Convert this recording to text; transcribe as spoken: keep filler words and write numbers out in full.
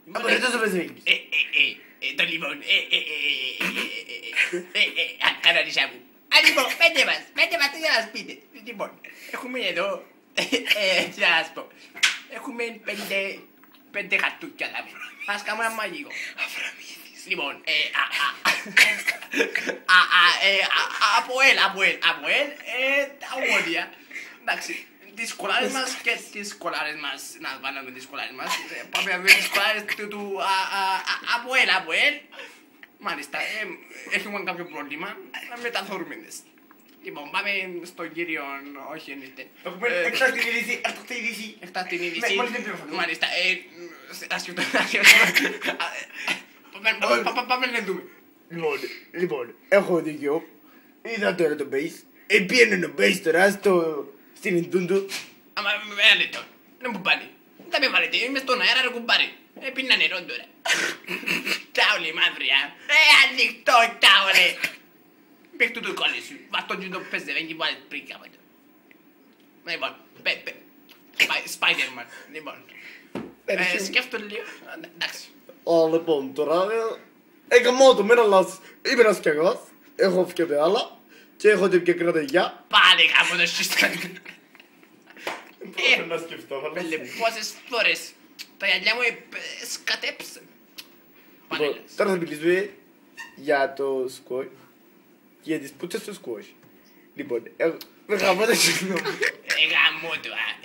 Απαραίτητο το πεσβήγγεις. Ε, ε, ε, το λοιπόν, ε, ε, ε, ε, κανονίσα μου. Α, λοιπόν, πέντε μας, πέντε μας, τι να μας πείτε. Λοιπόν, έχουμε εδώ, τι να σας πω. Έχουμε πέντε, πέντε χαρτούκια θα πούμε. Ας κάνουμε ένα μαγικό. Avraamides. Λοιπόν, ε, α, α, α, α, ε, από ελ, από ελ, από ελ, ε, τα ομόνια. Εντάξει, τις κολλάρες μας και τις κολλάρες μας, να βάλουμε τις κολλάρες μας. Πάμε να βρούμε τις κολλάρες του, από ελ, από ελ. Μάλιστα, έχουμε κάποιο πρόβλημα, να μεταθωρούμε τις. Λοιπόν, πάμε στον κύριο, όχι ενίστε. Έχουμε εκτός την είδηση, εκτός την είδηση. Εκτός την είδηση. Μόλις την πληροφορία. Μάλιστα, ασχετό, πάμε να δούμε. Λοιπόν, λοιπόν, έχω δίκιο. Είδα τώρα το base. Επίενε το base τώρα στο... στην Ιντούντου. Άμα με ένα λεπτό, δεν μου πάρει. Δεν με βάλετε, είμαι στον αέρα ρε κουμπάρι. Έπινα νερό τώρα. Τάουλε μαύρια. Ε, ανοιχτό τάουλε. Παίχτου το κόλλη σου. Βαστόν και το πέστε, δεν κυβάλλεις πριν κάπου. Λοιπόν, πέ, πέ. Spider-Man, λοιπόν. Σκέφτομαι λίγο, εντάξει. Α, λοιπόν, τώρα... Έκανα το μένα λάθος. Είμαι ένας καγάς. Έχω φτιάξει άλλα. Και έχω την πιο κραταγιά. Πάλι κάπου το σύστημα. Πρέπει να σκεφτώ, θα Πέλε, πόσες φορές τα γυαλιά μου σκατέψαν. Λοιπόν, τώρα θα μιλήσουμε για το σκουόш. Για τις πούτσες του σκουόш. Λοιπόν, εγώ... Δεν γαμώ το συγγνώμη. Ε, γαμώ του, α.